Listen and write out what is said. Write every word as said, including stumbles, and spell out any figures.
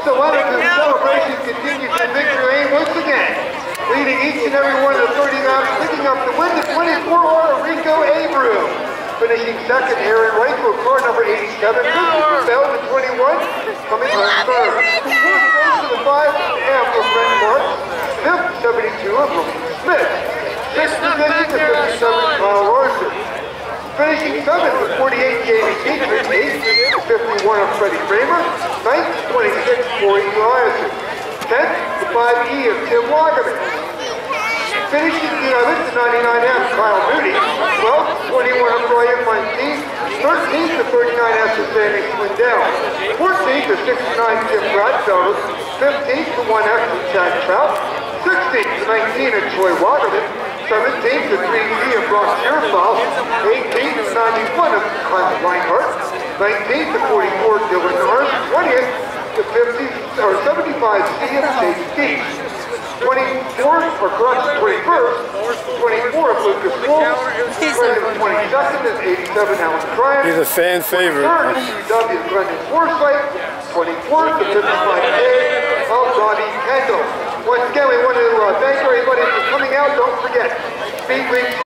So Wellington celebration continues to victory lane once again, leading each and every one of the thirty laps, picking up the win to twenty-four or RICO Abreu. Finishing second here in RICO, car number eighty-seven, Christopher Bell to twenty-one, coming home third. Fourth goes to the five M of Brent Marks, fifth, seventy-two of William Smith. Sixth position to fifty-seven, Kyle Larson. Finishing seventh with forty-eight, Jamie Keegan. Eighth, fifty-one of Freddie Kramer. Ninth, twenty-six, Corey Eliason. Tenth, the five E of Tim Lagerman. Finishing eleventh, the ninety-nine M, Kyle Moody. twelfth, twenty-one of Brian Muncie. thirteenth, the thirty-nine S of Sammy Swindell. fourteenth, the sixty-nine, Tim Bradfelder. fifteenth, the one X of Chad Trout. sixteenth, the nineteen of Troy Waterman. seventeenth, the three E of Brock Sherfall. eighteenth, the ninety-one of Kyle Reinhardt. nineteenth, the forty-four, Dylan Norris. twentieth, the fifty, or seventy-five C of State Steve. twenty-fourth, or correction, twenty-first, twenty-four of Lucas Wolf. twenty-second is eighty-seven, Alan Bryant. He's a fan favorite. twenty-third, W Brendan Forsythe. twenty-fourth, the fifty-five A of Ronnie Kendall. Once again, we want to uh, thank everybody for coming out. Don't forget, Speedway.